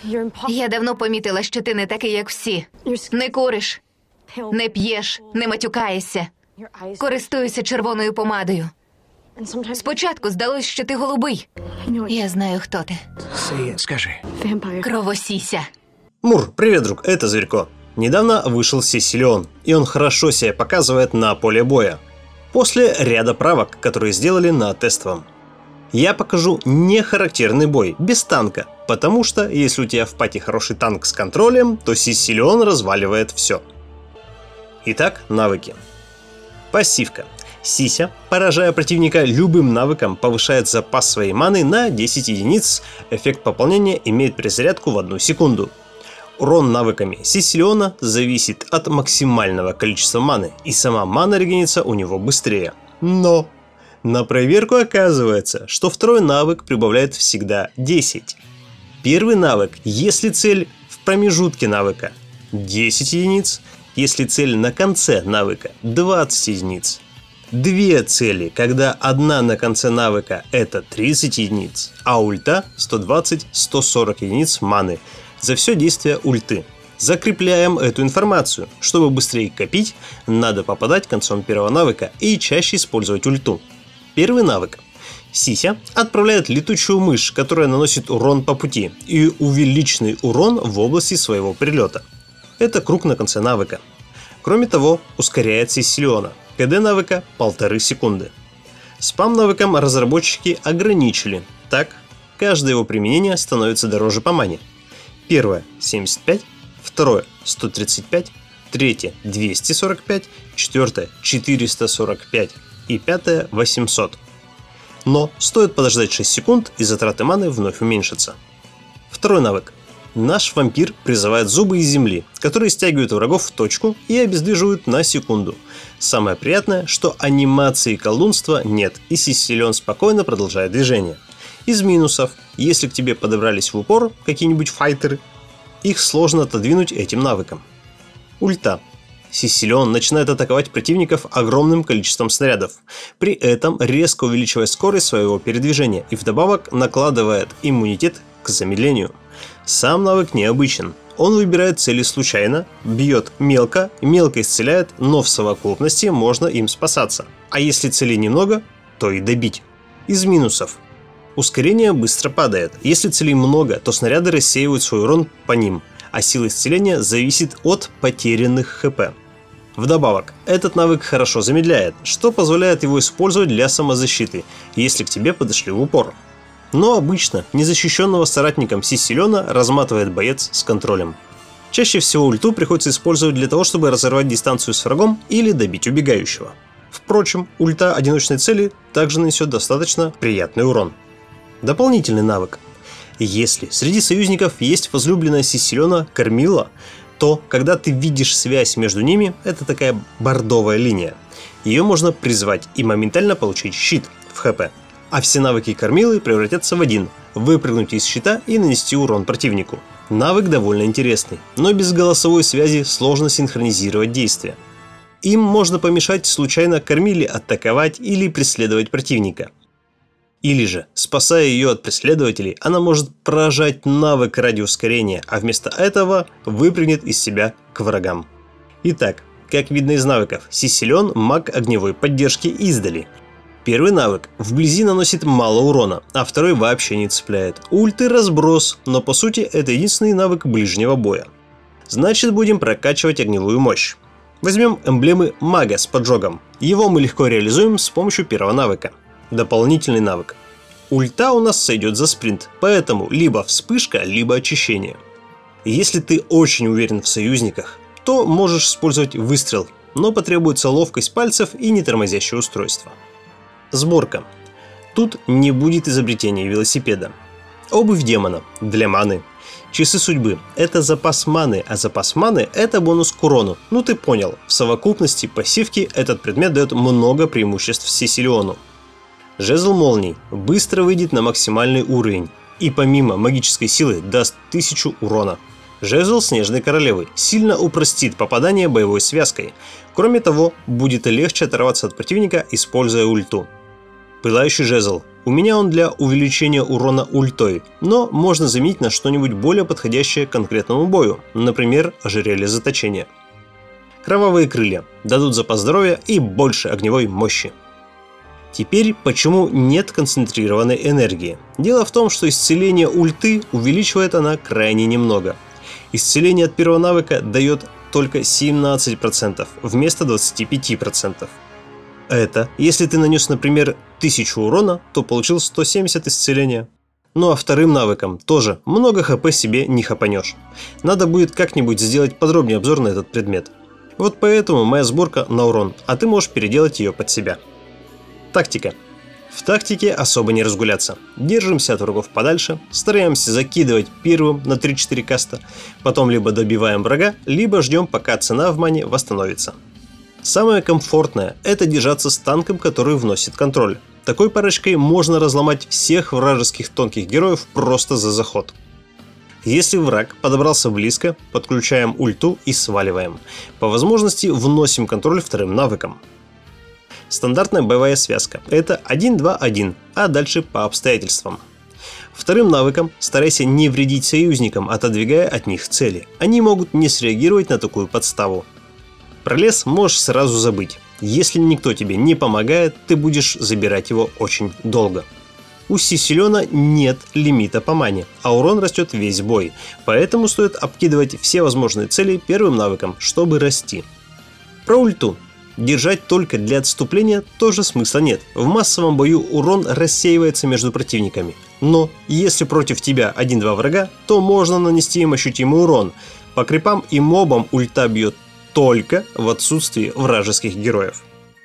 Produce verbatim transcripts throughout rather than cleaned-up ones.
Я давно помітила, що ти не такий, як всі. Не куриш, не п'єш, не матюкаєшся. Користуюся червоною помадою. Спочатку здалось, що ти голубий. Я знаю, хто ти. Скажи. Кровосіся. Мур, привет, друг, это Зверько. Недавно вышел Сисилион, и он хорошо себя показывает на поле боя. После ряда правок, которые сделали на тестовом. Я покажу не характерный бой, без танка, потому что, если у тебя в пати хороший танк с контролем, то Сисилион разваливает все. Итак, навыки. Пассивка. Сися, поражая противника любым навыком, повышает запас своей маны на десять единиц, эффект пополнения имеет перезарядку в одну секунду. Урон навыками Сисилиона зависит от максимального количества маны, и сама мана регенится у него быстрее. Но на проверку оказывается, что второй навык прибавляет всегда десять. Первый навык, если цель в промежутке навыка, десять единиц, если цель на конце навыка, двадцать единиц. Две цели, когда одна на конце навыка это тридцать единиц, а ульта сто двадцать - сто сорок единиц маны за все действие ульты. Закрепляем эту информацию. Чтобы быстрее копить, надо попадать концом первого навыка и чаще использовать ульту. Первый навык. Сися отправляет летучую мышь, которая наносит урон по пути, и увеличенный урон в области своего прилета. Это круг на конце навыка. Кроме того, ускоряет Сисилиона. КД навыка полторы секунды. Спам навыком разработчики ограничили. Так, каждое его применение становится дороже по мане. Первое – семьдесят пять, второе – сто тридцать пять, третье – двести сорок пять, четвертое – четыреста сорок пять и пятое – восемьсот. Но стоит подождать шесть секунд, и затраты маны вновь уменьшатся. Второй навык. Наш вампир призывает зубы из земли, которые стягивают врагов в точку и обездвиживают на секунду. Самое приятное, что анимации колдунства нет, и Сисилион спокойно продолжает движение. Из минусов, если к тебе подобрались в упор какие-нибудь файтеры, их сложно отодвинуть этим навыком. Ульта. Сисилион начинает атаковать противников огромным количеством снарядов, при этом резко увеличивая скорость своего передвижения и вдобавок накладывает иммунитет к замедлению. Сам навык необычен. Он выбирает цели случайно, бьет мелко, мелко исцеляет, но в совокупности можно им спасаться. А если целей немного, то и добить. Из минусов. Ускорение быстро падает. Если целей много, то снаряды рассеивают свой урон по ним, а сила исцеления зависит от потерянных хп. Вдобавок, этот навык хорошо замедляет, что позволяет его использовать для самозащиты, если к тебе подошли в упор. Но обычно незащищенного соратником Сисилиона разматывает боец с контролем. Чаще всего ульту приходится использовать для того, чтобы разорвать дистанцию с врагом или добить убегающего. Впрочем, ульта одиночной цели также нанесет достаточно приятный урон. Дополнительный навык. Если среди союзников есть возлюбленная Сисилиона Кормила, то когда ты видишь связь между ними, это такая бордовая линия. Ее можно призвать и моментально получить щит в хп. А все навыки Кормилы превратятся в один – выпрыгнуть из щита и нанести урон противнику. Навык довольно интересный, но без голосовой связи сложно синхронизировать действия. Им можно помешать случайно Кормиле атаковать или преследовать противника. Или же, спасая ее от преследователей, она может поражать навык ради ускорения, а вместо этого выпрыгнет из себя к врагам. Итак, как видно из навыков, Сисилион – маг огневой поддержки издали. Первый навык вблизи наносит мало урона, а второй вообще не цепляет. Ульты разброс, но по сути это единственный навык ближнего боя. Значит, будем прокачивать огневую мощь. Возьмем эмблемы мага с поджогом. Его мы легко реализуем с помощью первого навыка. Дополнительный навык. Ульта у нас сойдет за спринт, поэтому либо вспышка, либо очищение. Если ты очень уверен в союзниках, то можешь использовать выстрел, но потребуется ловкость пальцев и нетормозящее устройство. Сборка. Тут не будет изобретения велосипеда. Обувь демона для маны. Часы судьбы – это запас маны, а запас маны – это бонус к урону. Ну ты понял, в совокупности пассивки этот предмет дает много преимуществ Сисилиону. Жезл молний быстро выйдет на максимальный уровень и помимо магической силы даст тысячу урона. Жезл Снежной Королевы сильно упростит попадание боевой связкой. Кроме того, будет легче оторваться от противника, используя ульту. Пылающий жезл У меня он для увеличения урона ультой, но можно заменить на что-нибудь более подходящее к конкретному бою, например, ожерелье заточения. Кровавые крылья дадут запас здоровья и больше огневой мощи. Теперь, почему нет концентрированной энергии? Дело в том, что исцеление ульты увеличивает она крайне немного. Исцеление от первого навыка дает только семнадцать процентов вместо двадцати пяти процентов. Это, если ты нанес, например, тысячу урона, то получил сто семьдесят исцеления. Ну а вторым навыком тоже много хп себе не хапанешь. Надо будет как-нибудь сделать подробный обзор на этот предмет. Вот поэтому моя сборка на урон, а ты можешь переделать ее под себя. Тактика. В тактике особо не разгуляться. Держимся от врагов подальше, стараемся закидывать первым на три-четыре каста, потом либо добиваем врага, либо ждем, пока цена в мане восстановится. Самое комфортное – это держаться с танком, который вносит контроль. Такой парочкой можно разломать всех вражеских тонких героев просто за заход. Если враг подобрался близко, подключаем ульту и сваливаем. По возможности вносим контроль вторым навыком. Стандартная боевая связка – это один-два-один, а дальше по обстоятельствам. Вторым навыком старайся не вредить союзникам, отодвигая от них цели. Они могут не среагировать на такую подставу. Про лес можешь сразу забыть. Если никто тебе не помогает, ты будешь забирать его очень долго. У Сисилиона нет лимита по мане, а урон растет весь бой, поэтому стоит обкидывать все возможные цели первым навыком, чтобы расти. Про ульту. Держать только для отступления тоже смысла нет. В массовом бою урон рассеивается между противниками. Но если против тебя один-два врага, то можно нанести им ощутимый урон. По крипам и мобам ульта бьет только в отсутствии вражеских героев.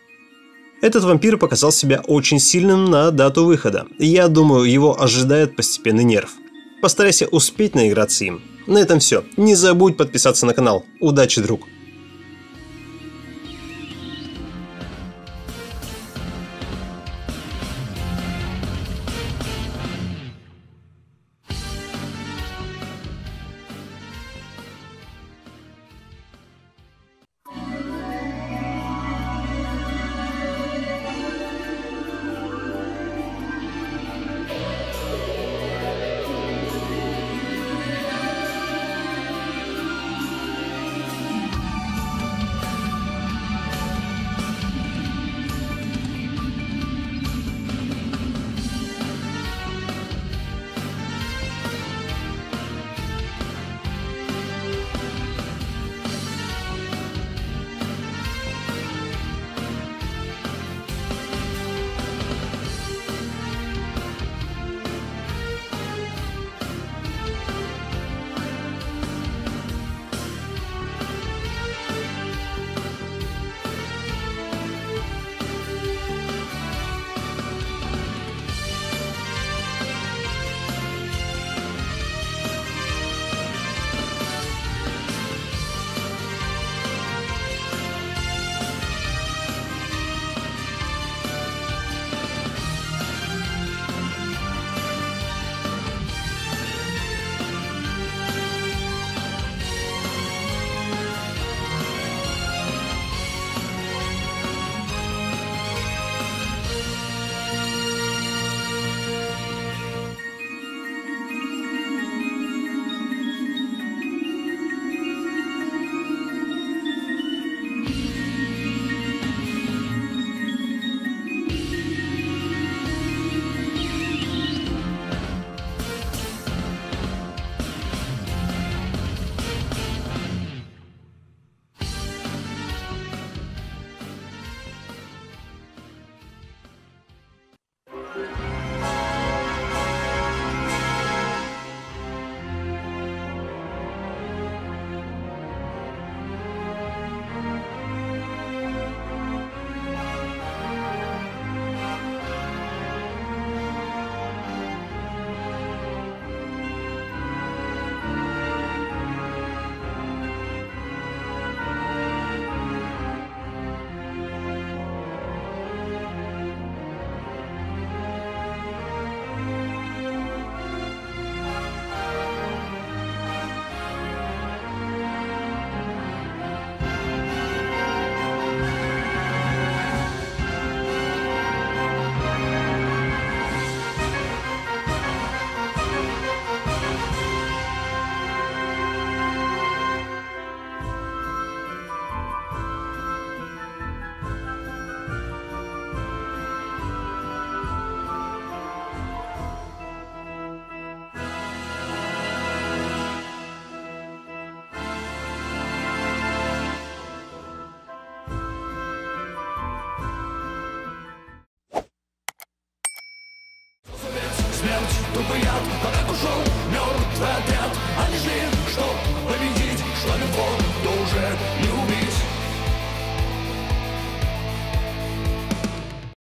Этот вампир показал себя очень сильным на дату выхода. Я думаю, его ожидает постепенный нерв. Постарайся успеть наиграться им. На этом все. Не забудь подписаться на канал. Удачи, друг! смерть, тупый яд, пока ушел мертвый отряд. Они шли, что победить, что легко, то уже не убить.